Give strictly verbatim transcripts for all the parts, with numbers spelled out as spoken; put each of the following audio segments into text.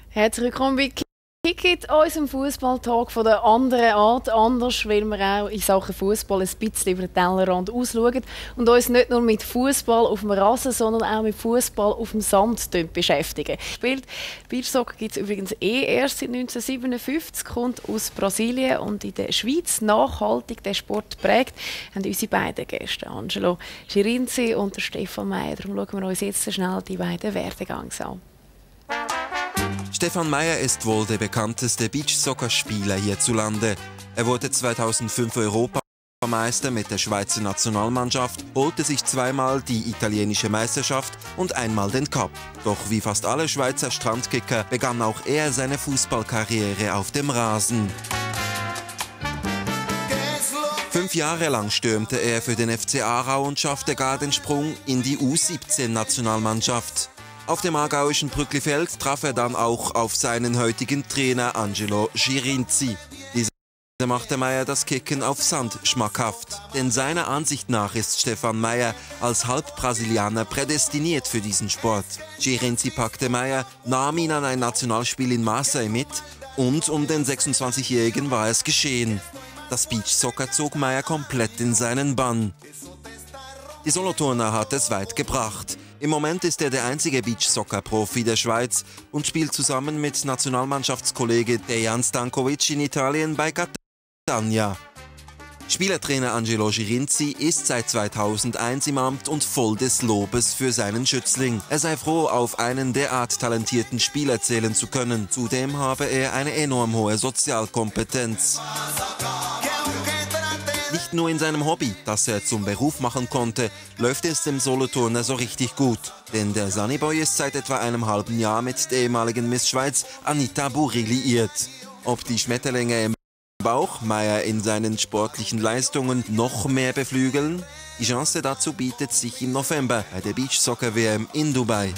Herzlich willkommen bei Kickit, unserem Fußballtalk von der anderen Art. Anders, weil wir auch in Sachen Fußball ein bisschen über den Tellerrand ausschauen und uns nicht nur mit Fußball auf dem Rasen, sondern auch mit Fußball auf dem Sand beschäftigen. Spielt Beachsoccer gibt es übrigens eh erst seit neunzehnhundertsiebenundfünfzig, kommt aus Brasilien und in der Schweiz nachhaltig den Sport prägt, haben unsere beiden Gäste, Angelo Girinzi und Stefan Meyer. Darum schauen wir uns jetzt schnell die beiden Werdegangs an. Stefan Meyer ist wohl der bekannteste Beachsoccer-Spieler hierzulande. Er wurde zweitausendfünf Europameister mit der Schweizer Nationalmannschaft, holte sich zweimal die italienische Meisterschaft und einmal den Cup. Doch wie fast alle Schweizer Strandkicker begann auch er seine Fußballkarriere auf dem Rasen. Fünf Jahre lang stürmte er für den F C Aarau und schaffte gar den Sprung in die U siebzehn-Nationalmannschaft. Auf dem aargauischen Brücklifeld traf er dann auch auf seinen heutigen Trainer Angelo Girinzi. Dieser machte Meyer das Kicken auf Sand schmackhaft. Denn seiner Ansicht nach ist Stefan Meyer als Halbbrasilianer prädestiniert für diesen Sport. Girinzi packte Meyer, nahm ihn an ein Nationalspiel in Marseille mit und um den sechsundzwanzigjährigen war es geschehen. Das Beachsoccer zog Meyer komplett in seinen Bann. Die Solothurner hat es weit gebracht. Im Moment ist er der einzige Beachsoccer-Profi der Schweiz und spielt zusammen mit Nationalmannschaftskollege Dejan Stankovic in Italien bei Catania. Spielertrainer Angelo Girinzi ist seit zweitausendeins im Amt und voll des Lobes für seinen Schützling. Er sei froh, auf einen derart talentierten Spieler zählen zu können. Zudem habe er eine enorm hohe Sozialkompetenz. Nicht nur in seinem Hobby, das er zum Beruf machen konnte, läuft es dem Solothurner so richtig gut. Denn der Sunnyboy ist seit etwa einem halben Jahr mit der ehemaligen Miss Schweiz Anita Burri liiert. Ob die Schmetterlinge im Bauch Meyer in seinen sportlichen Leistungen noch mehr beflügeln? Die Chance dazu bietet sich im November bei der Beachsoccer-W M in Dubai.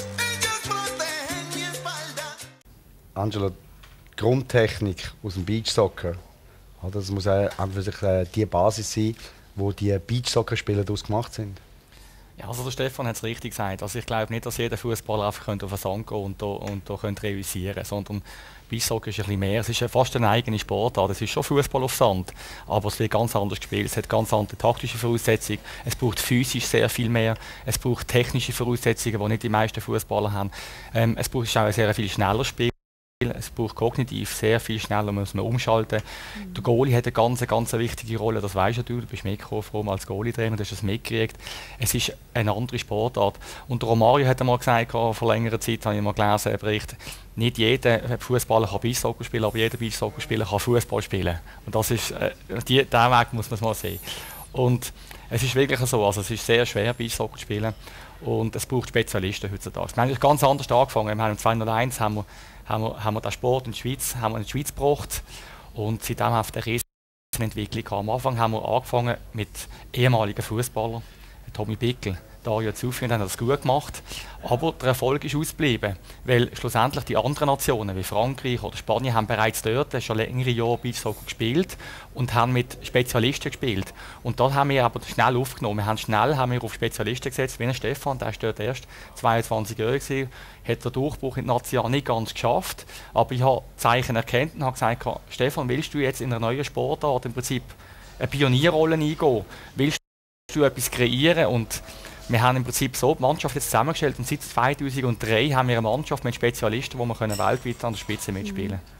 Angelo, Grundtechnik aus dem Beachsoccer. Das muss auch für sich die Basis sein, wo die Beachsoccer-Spieler daraus gemacht sind. Ja, also der Stefan hat es richtig gesagt. Also ich glaube nicht, dass jeder Fußballer einfach auf den Sand gehen und da, und da realisieren könnte, sondern Beachsoccer ist ein bisschen mehr. Es ist fast eine eigene Sportart. Es ist schon Fußball auf Sand, aber es wird ganz anders gespielt. Es hat ganz andere taktische Voraussetzungen. Es braucht physisch sehr viel mehr. Es braucht technische Voraussetzungen, die nicht die meisten Fußballer haben. Ähm, es braucht auch ein sehr viel schneller Spiel. Es braucht kognitiv sehr viel schneller, muss man umschalten. Mhm. Der Goalie hat eine ganz, ganz wichtige Rolle, das weißt du, du bist mitgekommen als Goalie-Trainer, du hast das mitgekriegt. Es ist eine andere Sportart. Und der Romario hat einmal gesagt, vor längerer Zeit habe ich mal gelesen, einen Bericht, nicht jeder Fußballer kann Beachsoccer spielen, aber jeder Beachsoccer-Spieler kann Fußball spielen. Und das ist, äh, die, diesen Weg muss man mal sehen. Und es ist wirklich so, also es ist sehr schwer, Beachsoccer zu spielen. Und es braucht Spezialisten heutzutage. Wir haben eigentlich ganz anders angefangen. Wir haben zweitausendeins haben wir haben wir, haben wir den Sport in die Schweiz, haben wir in die Schweiz gebracht und seitdem haben wir eine Riesenentwicklung gehabt. Am Anfang haben wir angefangen mit ehemaligen Fußballern, Tommy Bickel, Dario Zuffi, haben das gut gemacht, aber der Erfolg ist ausgeblieben, weil schlussendlich die anderen Nationen wie Frankreich oder Spanien haben bereits dort schon längere Jahre Beachsoccer gespielt und haben mit Spezialisten gespielt. Und da haben wir aber schnell aufgenommen. Wir haben schnell haben wir auf Spezialisten gesetzt, wie Stefan, der ist dort erst zweiundzwanzig Jahre gewesen, hat den Durchbruch in die Nation nicht ganz geschafft, aber ich habe Zeichen erkannt und habe gesagt, Stefan, willst du jetzt in einer neuen Sportart im Prinzip eine Pionierrolle eingehen? Willst du etwas kreieren? Und wir haben im Prinzip so die Mannschaft jetzt zusammengestellt und seit zweitausenddrei haben wir eine Mannschaft mit Spezialisten, wo wir können weltweit an der Spitze mitspielen können.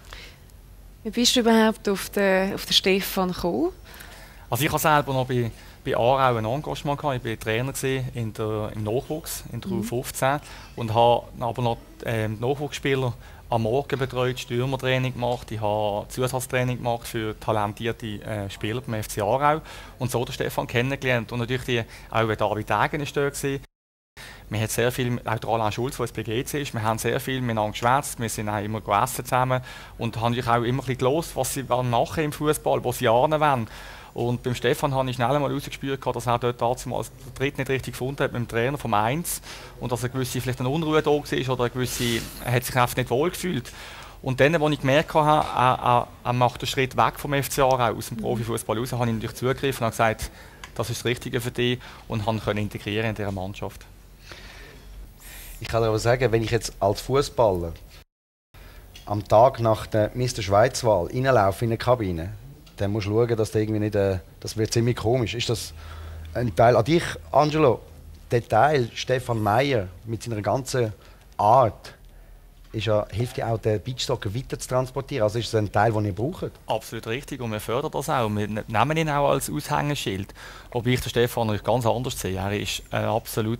Wie bist du überhaupt auf den, auf den Stefan gekommen? Also ich habe selber noch bei, bei Aarau ein Engagement gehabt. Ich war Trainer in der, im Nachwuchs, in der U fünfzehn und habe aber noch ähm, Nachwuchsspieler am Morgen betreut, Stürmertraining gemacht, ich habe Zusatztraining gemacht für talentierte äh, Spieler beim F C Aarau und so den Stefan kennengelernt und natürlich die, auch David Degen war dort. Wir haben sehr viel, auch der Alain Schulz, der bei G C ist, wir haben sehr viel miteinander geschwätzt, wir sind auch immer gegessen zusammen und haben natürlich auch immer ein bisschen gelost, was sie machen im Fußball, wo sie lernen wollen. Und beim Stefan habe ich schnell einmal rausgespürt, dass er dort damals den Tritt nicht richtig gefunden hat mit dem Trainer vom Eins und dass eine gewisse vielleicht eine Unruhe da war oder eine gewisse, er hat sich einfach nicht wohl gefühlt. Und dann, als ich gemerkt habe, er, er, er macht den Schritt weg vom F C Aarau aus dem Profifußball raus, habe ich natürlich zugegriffen und gesagt, das ist das Richtige für dich und konnte integrieren in dieser Mannschaft. Ich kann aber sagen, wenn ich jetzt als Fußballer am Tag nach der Mister Schweiz-Wahl reinlaufen in eine Kabine, dann musst du schauen, dass das irgendwie nicht, äh, das wird ziemlich komisch. Ist das ein Teil an dich, Angelo? Der Teil, Stefan Meyer, mit seiner ganzen Art, ist ja, hilft ja auch, den Beachsoccer weiter zu transportieren. Also ist es ein Teil, den ihr braucht? Absolut richtig und wir fördern das auch. Wir nehmen ihn auch als Aushängeschild. Wobei ich den Stefan natürlich ganz anders sehe. Er ist ein absolut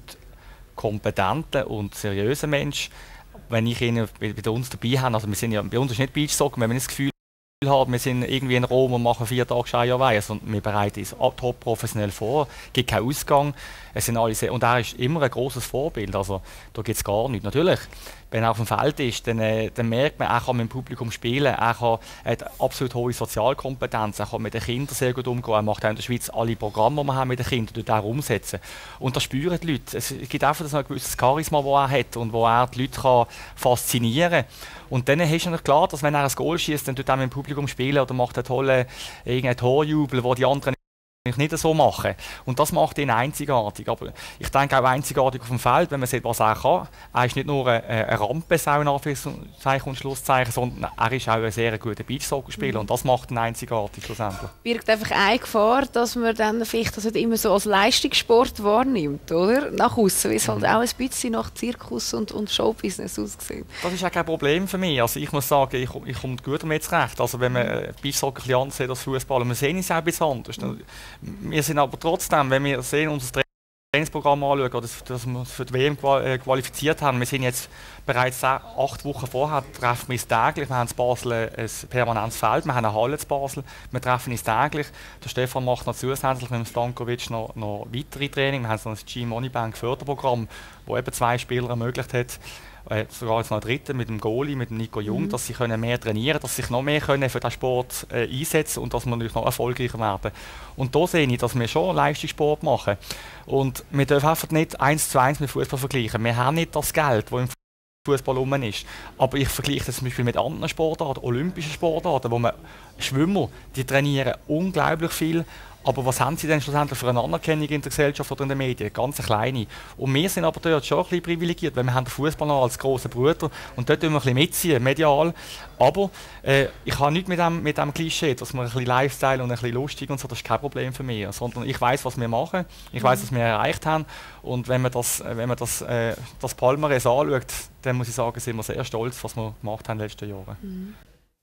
kompetenter und seriöser Mensch. Wenn ich ihn bei uns dabei habe, also wir sind ja, bei uns ist nicht Beachsoccer, wenn wir das Gefühl haben, wir sind irgendwie in Rom und machen vier Tage Scheierweih, sondern wir bereiten uns top professionell vor, es gibt keinen Ausgang. Es sind alle sehr, und er ist immer ein grosses Vorbild, also da gibt es gar nichts. Natürlich, wenn er auf dem Feld ist, dann, äh, dann merkt man, er kann mit dem Publikum spielen, er, kann, er hat absolut hohe Sozialkompetenz, er kann mit den Kindern sehr gut umgehen, er macht auch in der Schweiz alle Programme, die wir haben mit den Kindern, dort auch umsetzen. Und das spüren die Leute. Es gibt einfach so ein gewisses Charisma, das er hat und wo er die Leute kann faszinieren kann. Und dann ist natürlich klar, dass wenn er ein Goal schießt, dann tut er mit dem Publikum spielen oder macht einen tollen irgendeinen Torjubel, wo die anderen nicht so machen. Und das macht ihn einzigartig. Aber ich denke auch einzigartig auf dem Feld, wenn man sieht, was er kann. Er ist nicht nur eine, eine Rampensau in Anführungszeichen und Schlusszeichen, sondern er ist auch ein sehr guter Beachsoccer-Spieler. Mhm. Und das macht ihn einzigartig schlussendlich. Birgt einfach eine Gefahr, dass man dann vielleicht das nicht immer so als Leistungssport wahrnimmt, oder? Nach außen, wie es halt mhm. auch ein bisschen nach Zirkus und, und Showbusiness aussieht. Das ist auch kein Problem für mich. Also ich muss sagen, ich, ich komme gut damit zurecht. Also wenn man Beachsoccer ein bisschen anders sieht als Fußball, wir sehen es auch ein bisschen anders. Mhm. Wir sind aber trotzdem, wenn wir sehen, unser Trainingsprogramm anschauen, oder dass wir uns für die W M qualifiziert haben, wir sind jetzt bereits acht Wochen vorher, treffen wir uns täglich. Wir haben in Basel ein permanentes Feld, wir haben eine Halle in Basel, wir treffen uns täglich. Der Stefan macht noch zusätzlich mit dem Stankovic noch, noch weitere Training. Wir haben so ein G-Moneybank Förderprogramm, das eben zwei Spieler ermöglicht hat, äh, sogar jetzt noch dritten mit dem Goalie, mit dem Nico Jung, mhm. dass sie können mehr trainieren können, dass sie sich noch mehr können für den Sport äh, einsetzen und dass wir natürlich noch erfolgreicher werden. Und da sehe ich, dass wir schon Leistungssport machen. Und wir dürfen einfach nicht eins zu eins mit Fußball vergleichen. Wir haben nicht das Geld, das im Fußball rum ist. Aber ich vergleiche das zum Beispiel mit anderen Sportarten, olympischen Sportarten, wo man Schwimmer, die trainieren unglaublich viel. Aber was haben sie denn schlussendlich für eine Anerkennung in der Gesellschaft oder in den Medien? Ganz eine kleine. Und wir sind aber dort schon ein bisschen privilegiert, weil wir haben den Fußball noch als grossen Bruder und dort tun wir ein bisschen mitziehen, medial. Aber äh, ich habe nichts mit dem, mit dem Klischee, dass wir ein bisschen Lifestyle und ein bisschen lustig und so, das ist kein Problem für mich. Sondern ich weiß, was wir machen, ich weiß, was wir erreicht haben. Und wenn man das, wenn man das, äh, das Palmares anschaut, dann muss ich sagen, sind wir sehr stolz, was wir gemacht haben in den letzten Jahren. Mhm.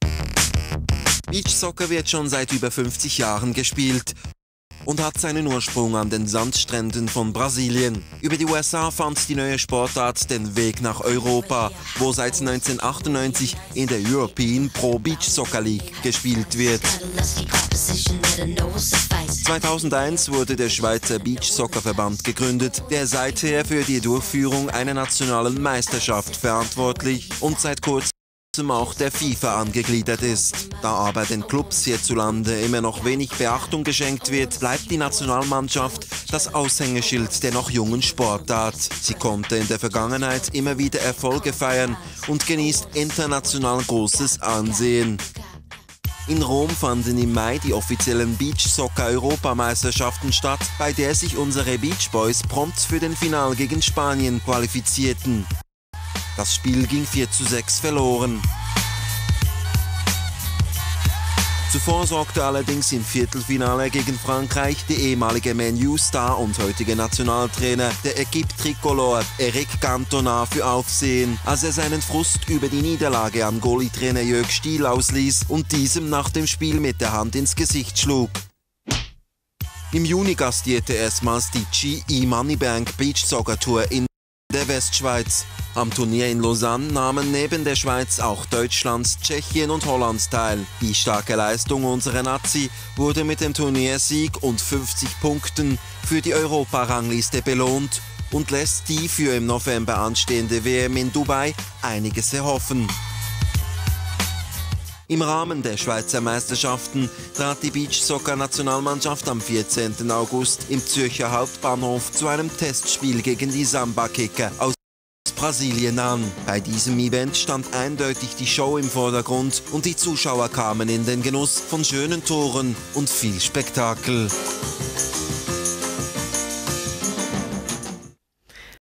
Beachsoccer wird schon seit über fünfzig Jahren gespielt und hat seinen Ursprung an den Sandstränden von Brasilien. Über die U S A fand die neue Sportart den Weg nach Europa, wo seit neunzehnhundertachtundneunzig in der European Pro Beach Soccer League gespielt wird. zweitausendeins wurde der Schweizer Beach Soccer Verband gegründet, der seither für die Durchführung einer nationalen Meisterschaft verantwortlich und seit kurzem auch der FIFA angegliedert ist. Da aber den Clubs hierzulande immer noch wenig Beachtung geschenkt wird, bleibt die Nationalmannschaft das Aushängeschild der noch jungen Sportart. Sie konnte in der Vergangenheit immer wieder Erfolge feiern und genießt international großes Ansehen. In Rom fanden im Mai die offiziellen Beach-Soccer-Europameisterschaften statt, bei der sich unsere Beach Boys prompt für den Final gegen Spanien qualifizierten. Das Spiel ging vier zu sechs verloren. Zuvor sorgte allerdings im Viertelfinale gegen Frankreich der ehemalige Man U-Star und heutige Nationaltrainer der Equipe Tricolore Eric Cantona für Aufsehen, als er seinen Frust über die Niederlage an Goalie-Trainer Jörg Stiel ausließ und diesem nach dem Spiel mit der Hand ins Gesicht schlug. Im Juni gastierte erstmals die G E Moneybank Beach Soccer Tour in der Westschweiz. Am Turnier in Lausanne nahmen neben der Schweiz auch Deutschland, Tschechien und Holland teil. Die starke Leistung unserer Nazi wurde mit dem Turniersieg und fünfzig Punkten für die Europarangliste belohnt und lässt die für im November anstehende W M in Dubai einiges erhoffen. Im Rahmen der Schweizer Meisterschaften trat die Beach-Soccer-Nationalmannschaft am vierzehnten August im Zürcher Hauptbahnhof zu einem Testspiel gegen die Samba-Kicker aus Brasilien an. Bei diesem Event stand eindeutig die Show im Vordergrund und die Zuschauer kamen in den Genuss von schönen Toren und viel Spektakel.